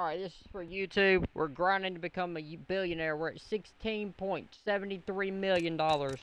Alright, this is for YouTube. We're grinding to become a billionaire. We're at $16.73 million.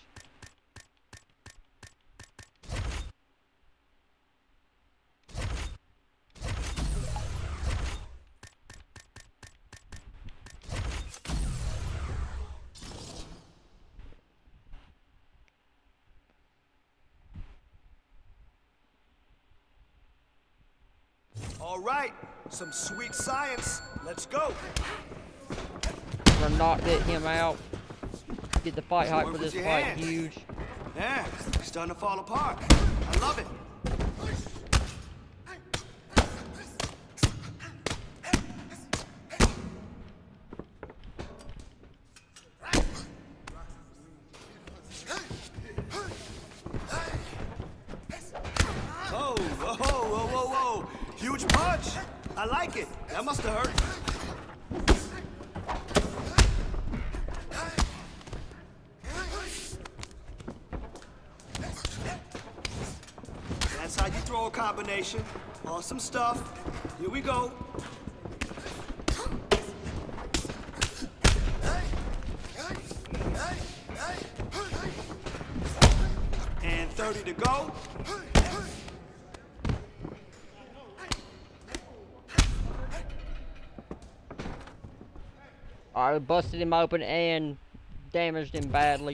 All right, some sweet science. Let's go. We're gonna knock him out. Get the fight hype for this fight huge. Yeah, it's starting to fall apart. I love it. Oh, whoa, whoa, whoa, whoa. Huge punch. I like it. That must have hurt. That's how you throw a combination. Awesome stuff. Here we go. And 30 to go. I busted him open and damaged him badly.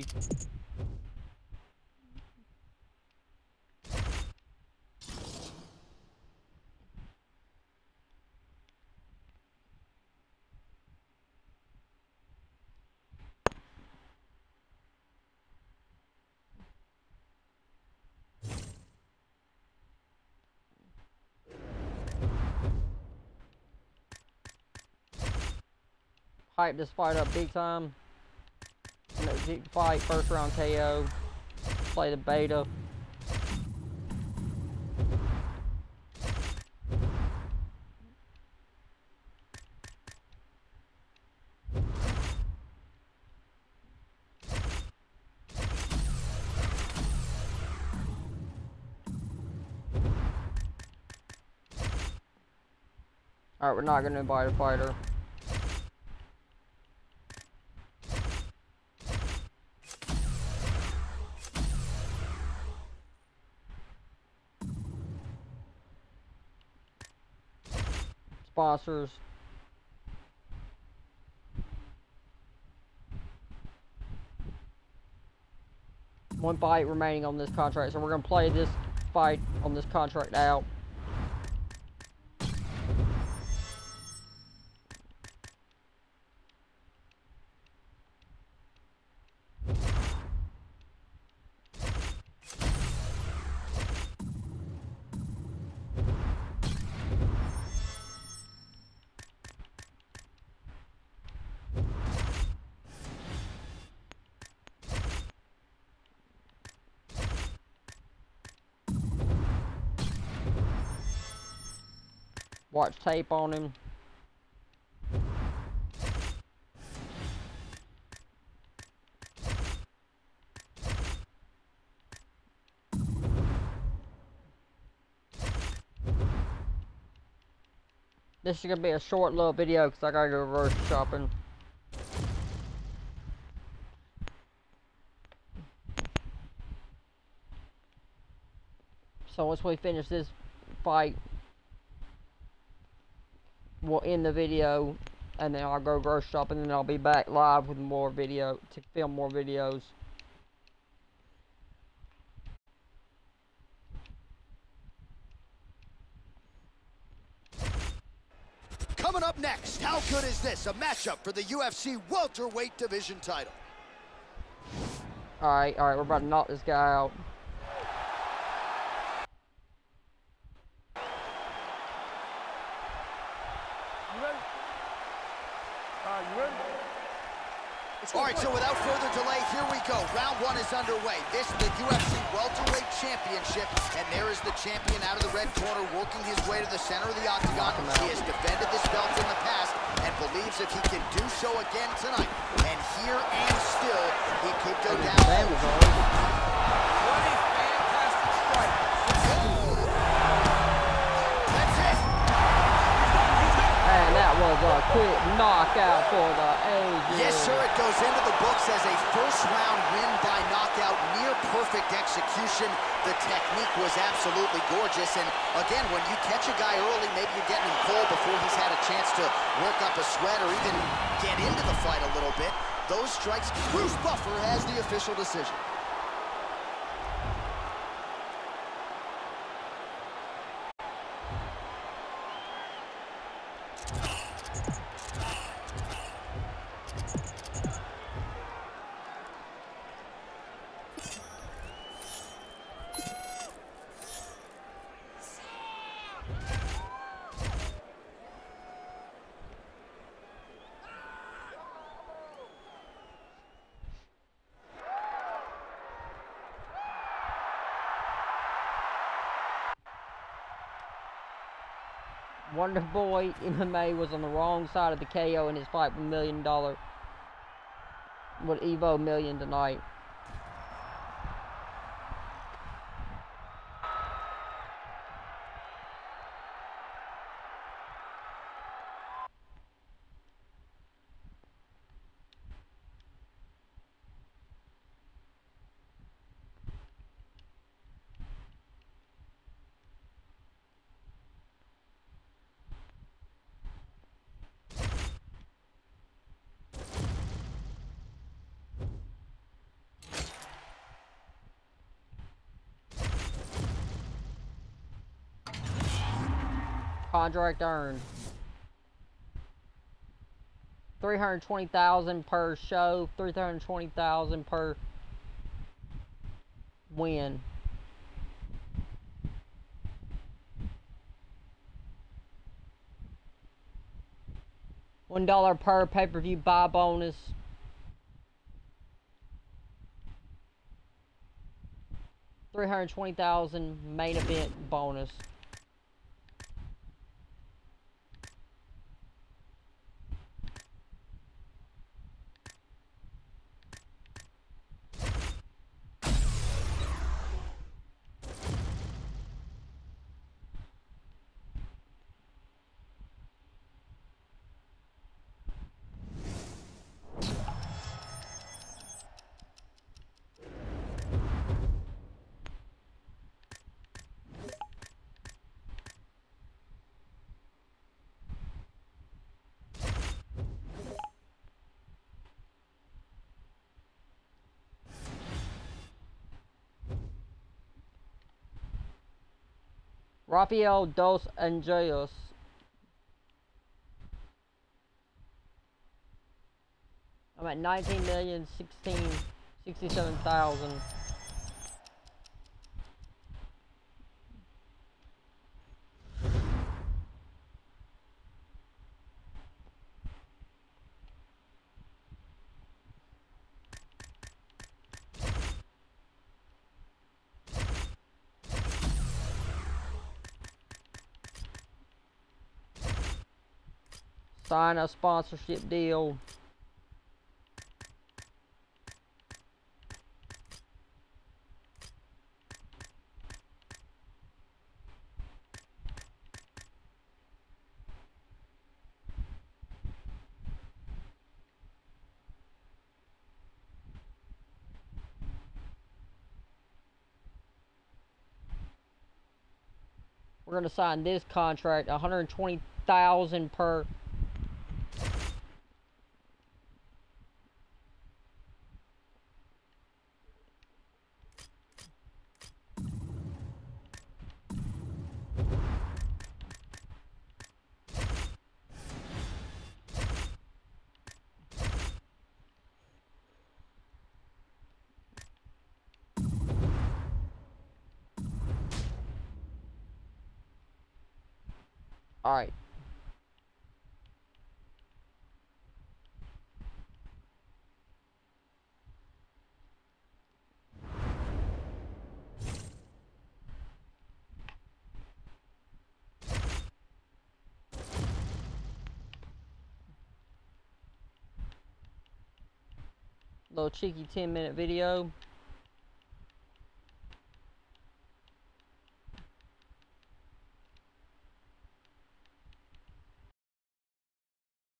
Hype this fight up big time. Fight, first round KO. Play the beta. Alright, we're not gonna invite a fighter. Sponsors. One fight remaining on this contract, so we're gonna play this fight on this contract out. Watch tape on him. This is gonna be a short little video because I gotta go grocery shopping. So once we finish this fight, we'll end the video, and then I'll go grocery shopping, and then I'll be back live with more video to film more videos. Coming up next, how good is this? A matchup for the UFC welterweight division title. Alright, we're about to knock this guy out. All right, so without further delay, here we go. Round one is underway. This is the UFC Welterweight Championship, and there is the champion out of the red corner working his way to the center of the octagon. He has defended this belt in the past and believes if he can do so again tonight, and here and still, he could go down. 20 fantastic strikes. That's it. And that was a quick knockout for the ages. Yes, sir, it goes into the books as a first-round win by knockout, near-perfect execution. The technique was absolutely gorgeous, and again, when you catch a guy early, maybe you're getting him cold before he's had a chance to work up a sweat or even get into the fight a little bit. Those strikes, Bruce Buffer has the official decision. Wonder Boy MMA was on the wrong side of the KO in his fight with Evo Million tonight. Contract earned. $320,000 per show, $320,000 per win. $1 per pay-per-view buy bonus. $320,000 main event bonus. Rafael dos Anjos. I'm at 19,067,000. Sign a sponsorship deal. We're going to sign this contract, $120,000 per. All right. Little cheeky 10-minute video.